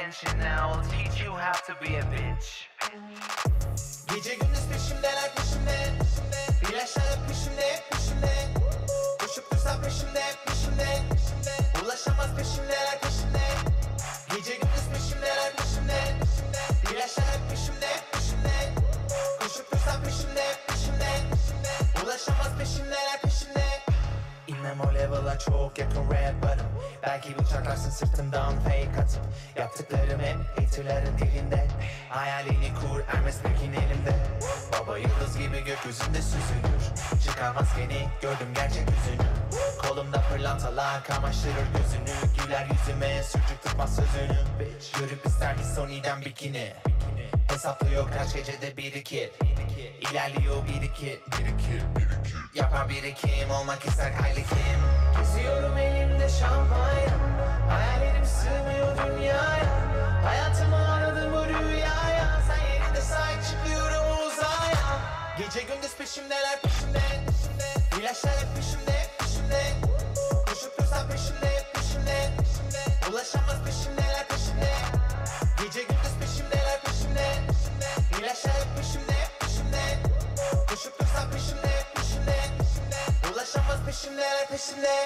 attention now, I'll teach you how to be a bitch. Gece gündüz peşimdeler peşimde. İlaçlar hep peşimde hep peşimde. Koşup dursa peşimde hep peşimde. Ulaşamaz peşimdeler peşimde. Gece gündüz peşimdeler peşimde. İlaçlar hep peşimde hep peşimde. Koşup dursa peşimde hep peşimde. Ulaşamaz peşimdeler peşimde. İnmem o level'a çok yakın rapper'ım. Belki bıçaklarsın sırtımdan fake atıp. Yaptıklarım hep haterların dilinde. Hayalini kur ermez pekin elimde. Baba yıldız gibi gökyüzünde süzülür. Çıkar maskeni gördüm gerçek yüzünü. Kolumda pırlantalar kamaştırır gözünü. Güler yüzüme sucuk tutmaz sözünü. Görüp ister ki Sony'den bikini. Hesaplıyor kaç gecede birikir. İlerliyor birikir. Yapar birikim olmak ister hayli kim. Geziyorum elimde şampanya. Hayallerim sığmıyor dünyaya. Hayatımı aradım bu rüyaya. Sen yerinde sahip çıkıyorum uzaya. Gece gündüz peşimdeler peşimde. İlaçlar hep peşimde hep peşimde. Koşup dursam peşimde hep peşimde. Ulaşamaz peşimdeler peşimde. Gece gündüz peşimdeler peşimde. İlaçlar hep peşimde hep peşimde. Koşup dursam peşimde hep peşimde. Ulaşamaz peşimdeler peşimde.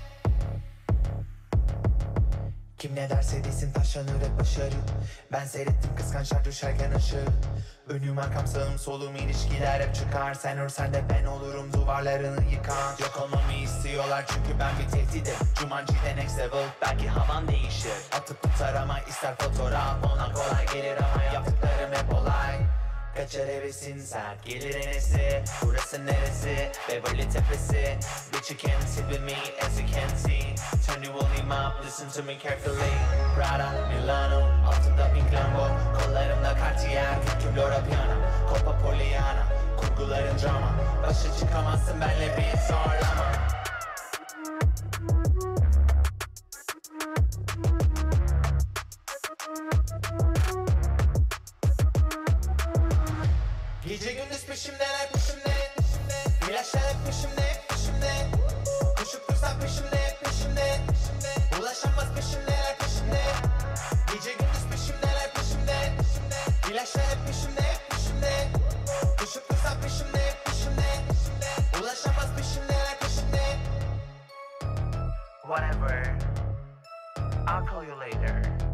Kim ne derse desin taşlanır hep başarı. Ben seyrettim kıskançlar düşerken ışığı. Önüm arkam sağım solum ilişkiler hep çıkar. Sen ölsen de ben olurum duvarlarını yıkan. Yok olmamı istiyorlar çünkü ben bir tehdidim. Jumanji'de next level belki havan değişir. Atıp tutar ama ister fotoğraf. Ona kolay gelir ama yaptıklarım hep olay. Kaçar hevesin sert gelir enesi. Burası neresi? Beverly tepesi. Bitch you can't sit with me as you can see. Turn the volume up, listen to me carefully. Prada, Milano, altında pink Lambo. Kollarımda Cartier, türküm Lora Piana. Copa Poliana, kurguların drama. Başa çıkamazsın benle bir zorlama. Gece gündüz peşimdeler peşimde. İlaçlar hep peşimde hep peşimde. Koşup dursam peşimde hep peşimde. Ulaşamaz peşimdeler peşimde. Gece gündüz peşimdeler peşimde. İlaçlar hep peşimde hep peşimde. Koşup dursam peşimde hep peşimde. Ulaşamaz peşimdeler peşimde. Whatever, I'll call you later.